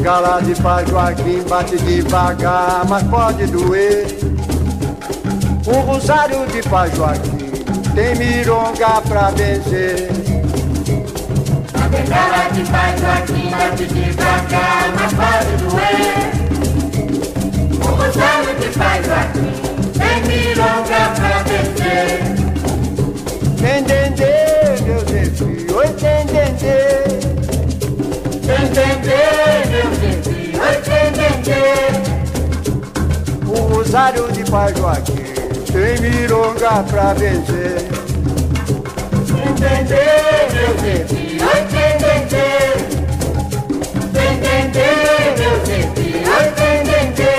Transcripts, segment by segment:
bengala de Pai Joaquim bate devagar, mas pode doer. O rosário de Pai Joaquim tem mironga pra vencer. A bengala de Pai Joaquim bate devagar, mas pode doer. O rosário de Pai Joaquim tem mironga pra vencer. Entendê, meu Zefio, oi, entendê. Entendê, meu Zefio, oi, entendê. O rosário de Pai Joaquim tem mironga pra vencer. Entendê, meu Zefio, oi, entendê. Entendê, meu Zefio, oi, entendê.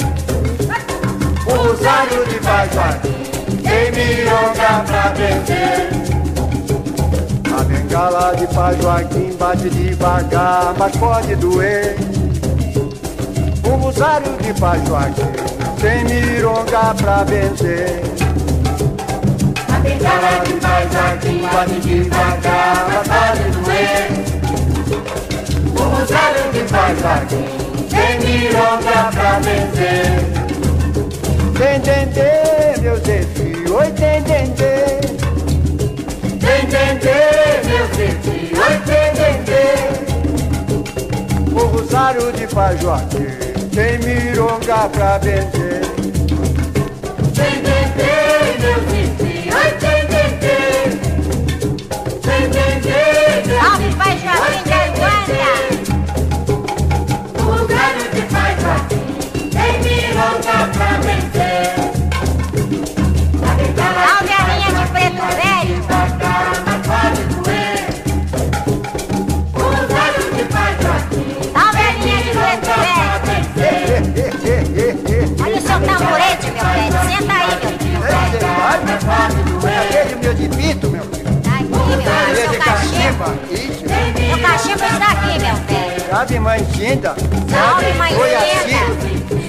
O rosário de Pai Joaquim Tem mironga pra vencer. a bengala de Pai Joaquim bate devagar, mas pode doer. O rosário de Pai Joaquim tem mironga pra vencer. A bengala de Pai Joaquim bate devagar, mas pode doer. O rosário de Pai Joaquim tem mironga pra vencer. Entendê, meu Zefio, oi, entendê. Entendê, meu Zefio, oi, entendê. O rosário de Pai Joaquim tem mironga pra vencer. Entendê, meu Zefio, oi, entendê. Entendê, meu Salve, Zefio, Pai Joaquim de Aruanda! o rosário de Pai Joaquim tem mironga pra vencer. A bengala Salve a linha de Preto Velho! devagar, mas pode doer. O rosário de Pai Joaquim Salve a linha de Preto Velho! Olha o seu tamborete, meu velho! Senta aí, meu filho! Aquele meu de pito, meu filho. Tá aqui, meu filho! Aquele Seu de cachimbo! cachimba. Isso. Meu cachimbo está aqui, meu velho! Salve, mãe Cinda. Salve, mãe Foi Cinda. assim.